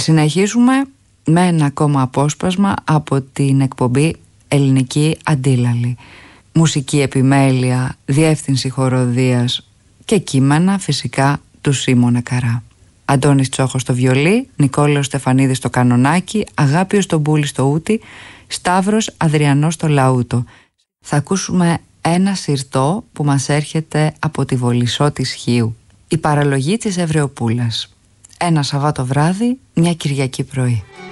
Συνεχίζουμε με ένα ακόμα απόσπασμα από την εκπομπή Ελληνική Αντίλαλη. Μουσική επιμέλεια, διεύθυνση χοροδίας και κείμενα φυσικά του Σίμωνα Καρά. Αντώνης Τσόχος στο βιολί, Νικόλαος Στεφανίδης στο κανονάκι, Αγάπιος τον Μπούλη στο ούτι, Σταύρος Αδριανός στο λαούτο. Θα ακούσουμε ένα συρτό που μας έρχεται από τη Βολισσό της Χίου. Η παραλογή της Ευρεοπούλας. Ένα Σαββάτο βράδυ, μια Κυριακή πρωί.